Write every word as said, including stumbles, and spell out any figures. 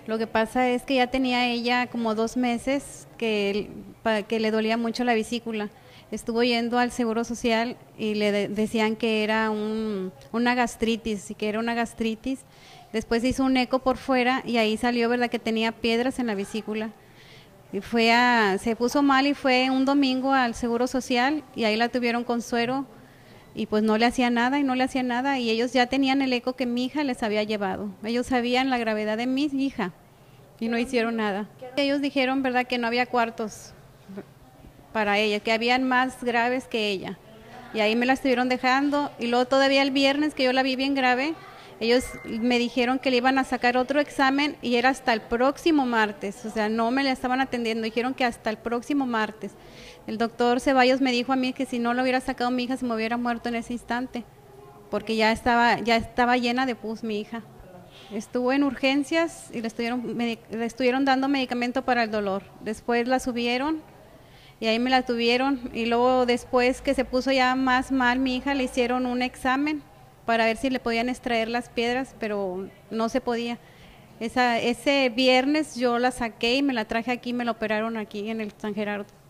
Lo que pasa es que ya tenía ella como dos meses que, que le dolía mucho la vesícula. Estuvo yendo al Seguro Social y le de, decían que era un, una gastritis, y que era una gastritis. Después hizo un eco por fuera y ahí salió, verdad, que tenía piedras en la vesícula. Y fue a, se puso mal y fue un domingo al Seguro Social y ahí la tuvieron con suero y pues no le hacía nada y no le hacía nada y ellos ya tenían el eco que mi hija les había llevado. Ellos sabían la gravedad de mi hija y no hicieron nada. Ellos dijeron, verdad, que no había cuartos para ella, que habían más graves que ella. Y ahí me la estuvieron dejando y luego todavía el viernes que yo la vi bien grave, ellos me dijeron que le iban a sacar otro examen y era hasta el próximo martes, o sea, no me la estaban atendiendo, dijeron que hasta el próximo martes. El doctor Ceballos me dijo a mí que si no lo hubiera sacado mi hija se me hubiera muerto en ese instante, porque ya estaba, ya estaba llena de pus mi hija. Estuvo en urgencias y le estuvieron, le estuvieron dando medicamento para el dolor. Después la subieron y ahí me la tuvieron y luego después que se puso ya más mal mi hija le hicieron un examen para ver si le podían extraer las piedras, pero no se podía. Esa, ese viernes yo la saqué y me la traje aquí, me la operaron aquí en el San Gerardo.